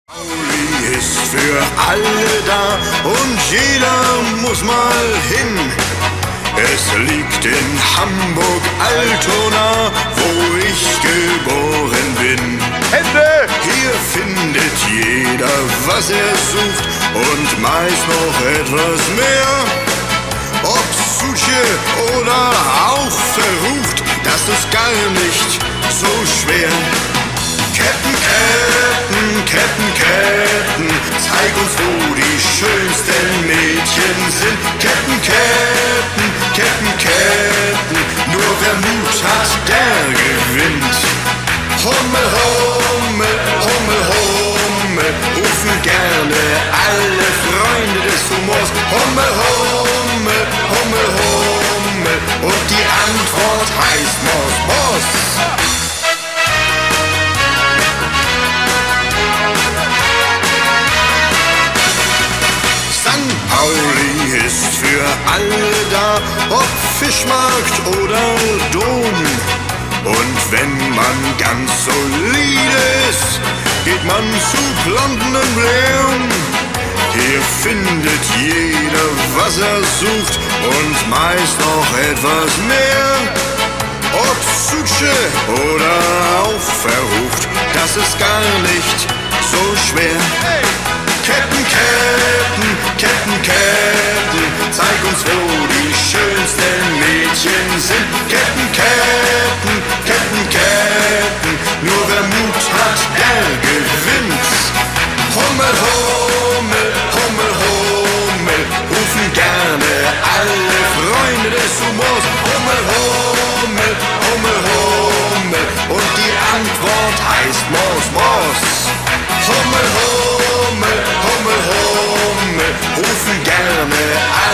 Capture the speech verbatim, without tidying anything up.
Pauli ist für alle da und jeder muss mal hin. Es liegt in Hamburg-Altona, wo ich geboren bin. Hände! Hier findet jeder, was er sucht und meist noch etwas mehr. Ob Suche oder auch verrucht, das ist gar nicht so schwer. Ketten, Ketten, Ketten, Ketten, zeig uns, wo die schönsten Mädchen sind. Ketten, Ketten, Ketten, Ketten, nur wer Mut hat, der gewinnt. Hummel, Hummel, Hummel, Hummel, rufen gerne alle Freunde des Humors. Hummel, Hummel, Hummel, Hummel, und die Antwort heißt Mos, Mos. Pauli ist für alle da, ob Fischmarkt oder Dom. Und wenn man ganz solide ist, geht man zu Blonden Bläum. Hier findet jeder, was er sucht und meist noch etwas mehr. Ob Suche oder auch verrucht, das ist gar nicht so schwer. Ketten, Ketten, Ketten, Ketten, zeig uns, wo die schönsten Mädchen sind. Ketten, Ketten, Ketten, Ketten, nur wer Mut hat, der gewinnt. Hummel, Hummel, Hummel, Hummel, rufen gerne alle Freunde des Humors. Hummel, Hummel, Hummel, Hummel, und die Antwort heißt Mos, Mos. Hummel, Hummel, Hummel, Hummel, rufen gerne